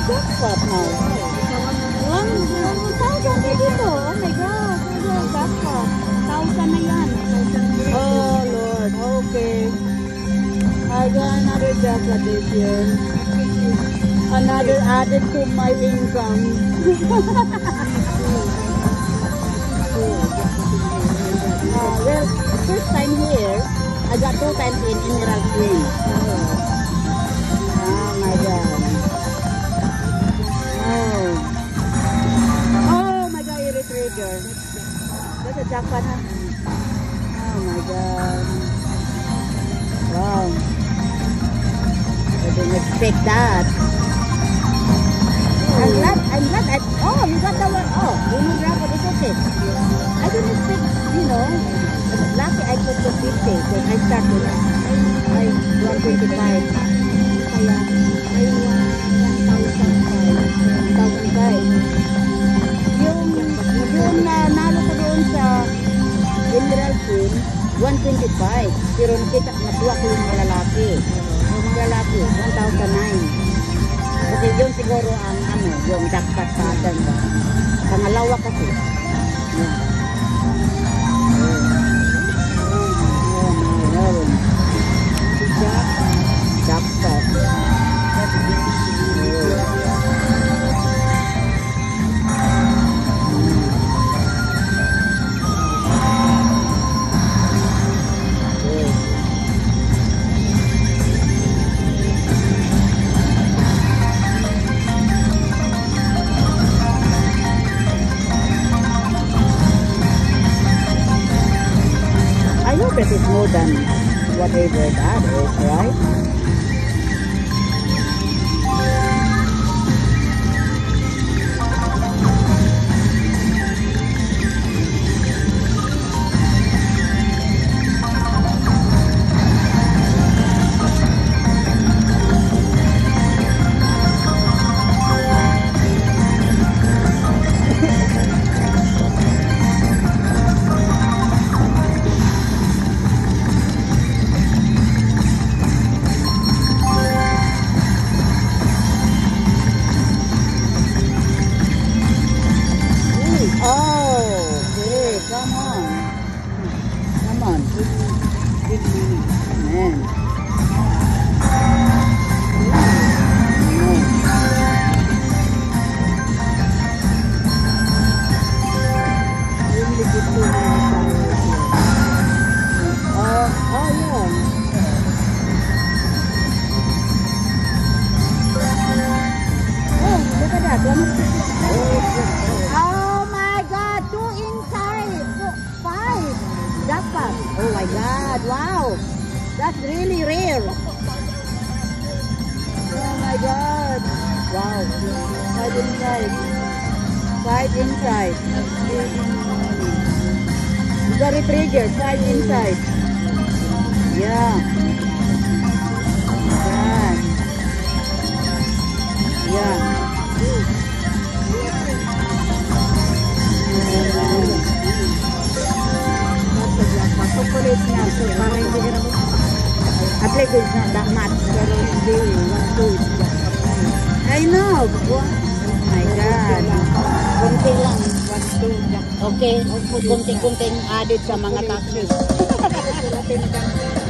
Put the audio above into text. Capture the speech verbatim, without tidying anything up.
jackpot now. One, one thousand na dito. Oh my God. Oh, jackpot. Thousand na yan. Oh Lord. Okay. I got another jackpot this year. Another added to my income. uh, well, first time here, I got two times in Emerald Queen. Oh my God. Oh. Oh my God, you're a trigger. That's a jackpot, huh? Oh my God. Wow. I didn't expect that. I'm glad, I'm glad I, oh, you got the one, oh, you know raffle, it's okay. I didn't expect, you know, lucky I put the fifty, because I started, I, one twenty-five. Kaya, I won one thousand five. Yung, yung uh, nalo ko doon sa Emerald Queen, one twenty-five. Pero nakita, nakuha ko yung malalaki. Yung malalaki, one thousand nine. Kasi yun siguro ang ano, yung jackpot sa atin ba. Pangalawa kasi. Yeah. Jackpot. That is more than whatever that is, right? Oh my God, two inside, five jackpot. Oh my God, wow, that's really rare. Oh my God, wow, five inside, five inside. You got it triggered, five inside. Yeah. Yeah. Yeah. Chocolate na, so parang hindi ka na mo. At least it's not that much, pero hindi, one, two, I know, oh my God. Kunti lang, one, two, okay, kunting-kunting added sa mga taxes.